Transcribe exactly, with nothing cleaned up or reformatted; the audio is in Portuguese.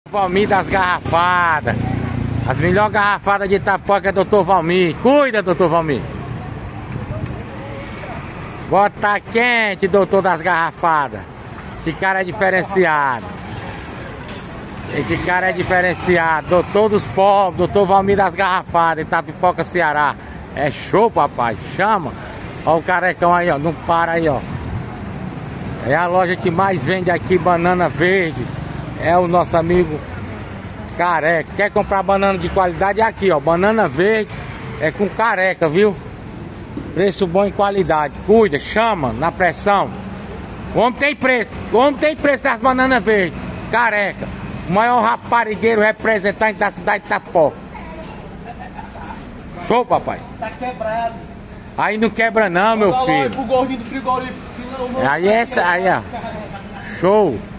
Valmir das garrafadas. As melhores garrafadas de Itapoca é doutor Valmir. Cuida, doutor Valmir. Bota quente, doutor das garrafadas. Esse cara é diferenciado. Esse cara é diferenciado. Doutor dos povos, doutor Valmir das garrafadas, Itapipoca, Ceará. É show, papai. Chama. Ó o carecão aí, ó. Não para aí, ó. É a loja que mais vende aqui banana verde. É o nosso amigo Careca. Quer comprar banana de qualidade? É aqui, ó. Banana verde é com Careca, viu? Preço bom e qualidade. Cuida, chama, na pressão. O homem tem preço. O homem tem preço das bananas verdes. Careca. O maior raparigueiro representante da cidade de Itapoca. Show, papai. Tá quebrado. Aí não quebra não, meu filho. O gordinho do frigorífico. Aí é essa, aí ó. Show.